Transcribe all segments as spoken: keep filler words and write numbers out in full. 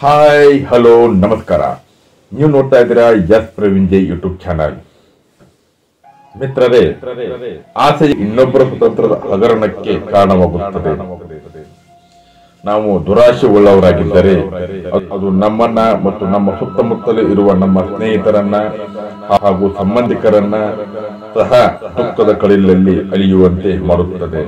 Hi hello ನಮಸ್ಕಾರ. ನೀವು ನೋಡ್ತಾ ಇದ್ದೀರಾ S Praveen Jai YouTube channel. ಮಿತ್ರರೇ, ಆಸೆ ಇನ್ನೊಬ್ಬರ ಸ್ವತಂತ್ರದ ಹಗರಣಕ್ಕೆ ಕಾರಣವಾಗುತ್ತದೆ. ನಾವು ದುರಾಶೆ ಉಳ್ಳವರಾಗಿದ್ದರೆ ಅದು ನಮ್ಮನ್ನ ಮತ್ತು ನಮ್ಮ ಸುತ್ತಮುತ್ತಲೇ ಇರುವ ನಮ್ಮ ಸ್ನೇಹಿತರನ್ನ ಹಾಗೂ ಸಂಬಂಧಿಕರನ್ನ ಸಹ ದುಃಖದ ಕಡಲಲ್ಲಿ ಅಲಿಯುವಂತೆ ಮಾಡುತ್ತದೆ.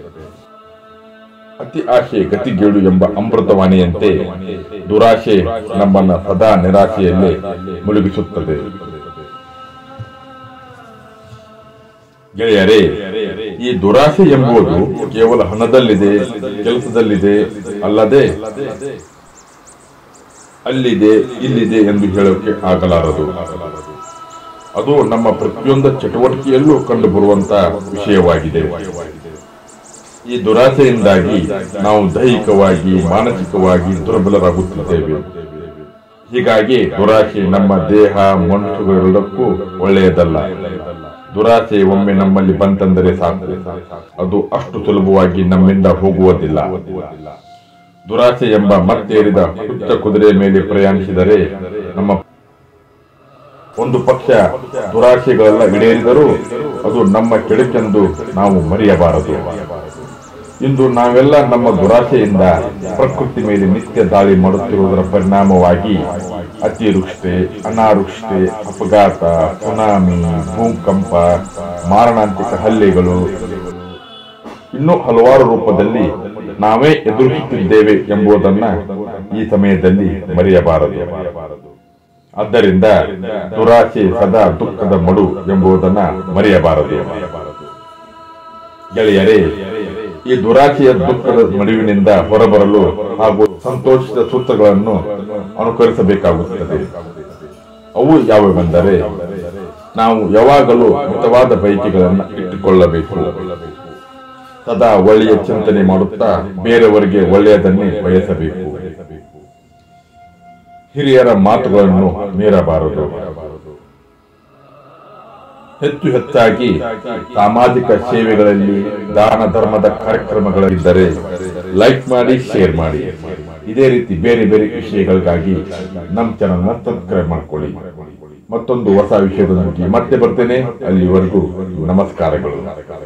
ಅತಿ ಆಶೆ ಗತಿಗೇಡು ಎಂಬ ಅಮೃತವಾಣಿಯಂತೆ ದುರಾಶೆ ನಮ್ಮನ್ನ ಸದಾ ನಿರಾಶೆಯಲ್ಲೇ ಮುಳುಗಿಸುತ್ತದೆ. ಗೆಳೆಯರೇ, ಈ ದುರಾಶೆ ಎಂಬುದು ಕೇವಲ ಹಣದಲ್ಲಿದೆ, ಕೆಲಸದಲ್ಲಿದೆ ಅಲ್ಲದೆ ಅಲ್ಲಿದೆ ಇಲ್ಲಿದೆ ಎಂದು ಹೇಳೋಕೆ ಆಗಲಾರದು. ಅದು ನಮ್ಮ ಪ್ರತಿಯೊಂದು ಚಟುವಟಿಕೆಯಲ್ಲೂ ಕಂಡು ಬರುವಂತಹ ವಿಷಯವಾಗಿದೆ. ಈ ದುರಾಸೆಯಿಂದಾಗಿ ನಾವು ದೈಹಿಕವಾಗಿ ಮಾನಸಿಕವಾಗಿ ದುರ್ಬಲರಾಗುತ್ತಿದ್ದೇವೆ. ಹೀಗಾಗಿ ದುರಾಸೆ ನಮ್ಮ ದೇಹ ಮನಸ್ಸುಗಳೆಲ್ಲಕ್ಕೂ ಒಳ್ಳೆಯದಲ್ಲ. ದುರಾಸೆ ಒಮ್ಮೆ ನಮ್ಮಲ್ಲಿ ಬಂತೆಂದರೆ ಸಾಕು, ಅದು ಅಷ್ಟು ಸುಲಭವಾಗಿ ನಮ್ಮಿಂದ ಹೋಗುವುದಿಲ್ಲ. ದುರಾಸೆ ಎಂಬ ಮತ್ತೇರಿದ ಹುಚ್ಚ ಕುದುರೆ ಮೇಲೆ ಪ್ರಯಾಣಿಸಿದರೆ ನಮ್ಮ ಒಂದು ಪಕ್ಷ ದುರಾಶೆಗಳೆಲ್ಲ ಈಡೇರಿದರೂ ಅದು ನಮ್ಮ ಕೆಡುಕೆಂದು ನಾವು ಮರೆಯಬಾರದು. ಇಂದು ನಾವೆಲ್ಲ ನಮ್ಮ ದುರಾಶೆಯಿಂದ ಪ್ರಕೃತಿ ಮೇಲೆ ನಿತ್ಯ ದಾಳಿ ಮಾಡುತ್ತಿರುವುದರ ಪರಿಣಾಮವಾಗಿ ಅತಿವೃಷ್ಟಿ, ಅನಾವೃಷ್ಟಿ, ಅಪಘಾತ, ಸುನಾಮಿ, ಭೂಕಂಪ, ಮಾರಣಾಂತಿಕ ಹಲ್ಲೆಗಳು ಇನ್ನೂ ಹಲವಾರು ರೂಪದಲ್ಲಿ ನಾವೇ ಎದುರಿಸುತ್ತಿದ್ದೇವೆ ಎಂಬುದನ್ನ ಈ ಸಮಯದಲ್ಲಿ ಮರೆಯಬಾರದು. ಆದ್ದರಿಂದ ದುರಾಶೆ ಸದಾ ದುಃಖದ ಮಡು ಎಂಬುದನ್ನ ಮರೆಯಬಾರದು. ಗೆಳೆಯರೇ, ಈ ದುರಾಶೆಯ ದುಃಖದ ಮಡುವಿನಿಂದ ಹೊರಬರಲು ಹಾಗೂ ಸಂತೋಷದ ಸೂತ್ರಗಳನ್ನು ಅನುಕರಿಸಬೇಕಾಗುತ್ತದೆ. ಅವು ಯಾವುವೆಂದರೆ, ನಾವು ಯಾವಾಗಲೂ ಮಿತವಾದ ಬಯಕೆಗಳನ್ನು ಇಟ್ಟುಕೊಳ್ಳಬೇಕು. ಸದಾ ಒಳ್ಳೆಯ ಚಿಂತನೆ ಮಾಡುತ್ತಾ ಬೇರೆಯವರಿಗೆ ಒಳ್ಳೆಯದನ್ನೇ ಬಯಸಬೇಕು. ಹಿರಿಯರ ಮಾತುಗಳನ್ನು ಮೀರಬಾರದು. ಹೆಚ್ಚು ಹೆಚ್ಚಾಗಿ ಸಾಮಾಜಿಕ ಸೇವೆಗಳಲ್ಲಿ ದಾನ ಧರ್ಮದ ಕಾರ್ಯಕ್ರಮಗಳಿದ್ದರೆ ಲೈಕ್ ಮಾಡಿ, ಶೇರ್ ಮಾಡಿ. ಇದೇ ರೀತಿ ಬೇರೆ ಬೇರೆ ವಿಷಯಗಳಿಗಾಗಿ ನಮ್ಮ ಚಾನಲ್ ನ ಸಬ್ಸ್ಕ್ರೈಬ್ ಮಾಡ್ಕೊಳ್ಳಿ. ಮತ್ತೊಂದು ಹೊಸ ವಿಷಯದೊಂದಿಗೆ ಮತ್ತೆ ಬರ್ತೇನೆ. ಅಲ್ಲಿವರೆಗೂ ನಮಸ್ಕಾರಗಳು.